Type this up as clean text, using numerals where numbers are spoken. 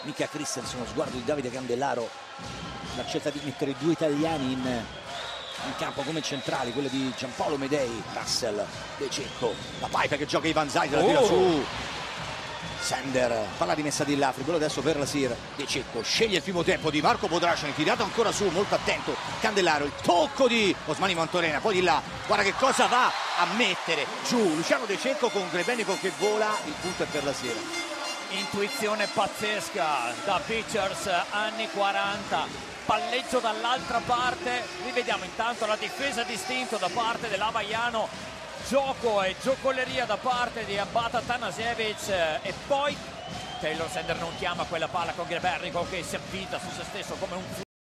Mika Christensen, uno sguardo di Davide Candellaro, la scelta di mettere due italiani in campo come centrali, quello di Giampaolo Medei, Russell, De Cecco, la Pipe che gioca Ivan Zaid, la tira su, Sender, palla rimessa di là, Fribola adesso per la Sir, De Cecco sceglie il primo tempo di Marco Podraceni, tirato ancora su, molto attento Candellaro, il tocco di Osmani Montorena, poi di là, guarda che cosa va a mettere giù Luciano De Cecco con Grebenico che vola, il punto è per la Sir. Intuizione pazzesca da Beachers anni 40, palleggio dall'altra parte, rivediamo intanto la difesa d'istinto da parte dell'Avaiano, gioco e giocoleria da parte di Abata Tanasiewicz e poi Taylor Sender non chiama quella palla con Grebenico che si avvita su se stesso come un